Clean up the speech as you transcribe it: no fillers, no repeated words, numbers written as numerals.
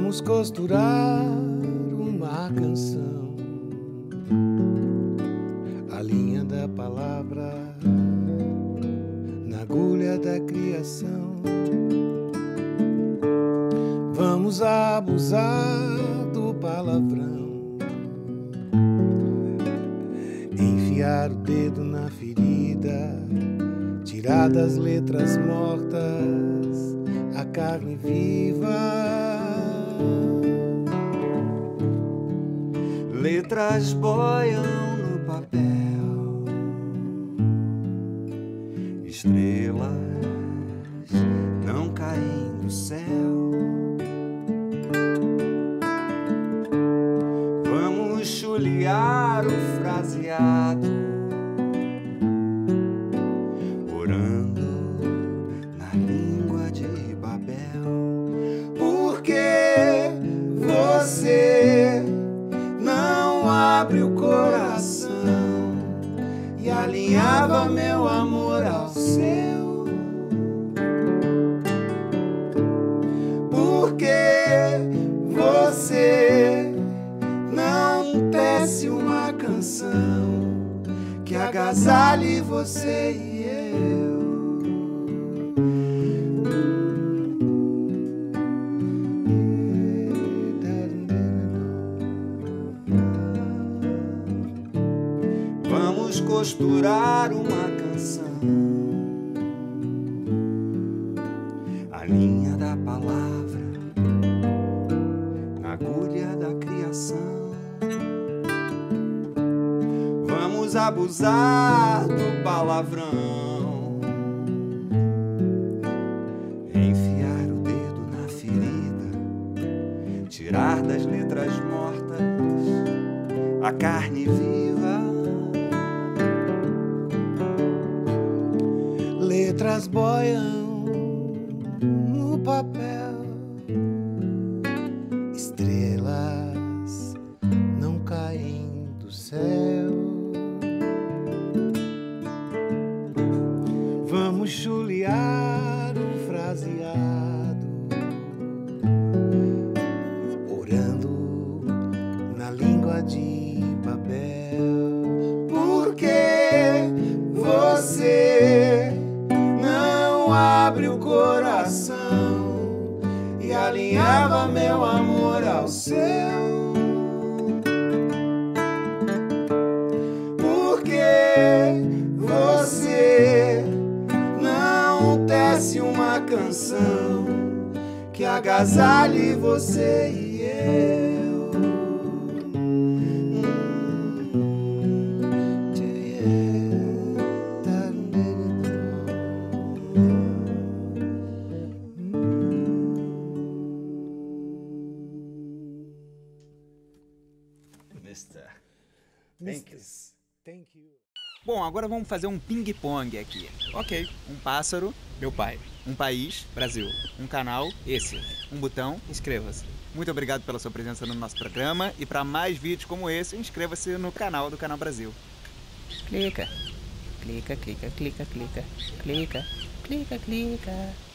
Vamos costurar uma canção, a linha da palavra na agulha da criação. Vamos abusar do palavrão, enfiar o dedo na ferida, tirar das letras mortas a carne viva. Letras boiam no papel, estrelas não caem do céu. Vamos chulear o fraseado, orando na língua de Babel. Porque você não abre o coração e alinhava meu amor ao seu. Porque você não tece uma canção que agasalhe você e eu. Vamos costurar uma canção, a linha da palavra na agulha da criação. Vamos abusar do palavrão, enfiar o dedo na ferida, tirar das letras mortas a carne viva. Letras boiam no papel, estrelas não caem do céu. Vamos chulear o fraseado, orando na língua de Babel. Porque você não abre o coração e alinhava meu amor ao seu. Porque você não tece uma canção que agasalhe você e eu. Thank you. Bom, agora vamos fazer um ping-pong aqui. Ok, um pássaro, meu pai. Um país, Brasil. Um canal, esse. Um botão, inscreva-se. Muito obrigado pela sua presença no nosso programa e para mais vídeos como esse, inscreva-se no canal do Canal Brasil. Clica. Clica, clica, clica, clica. Clica, clica, clica.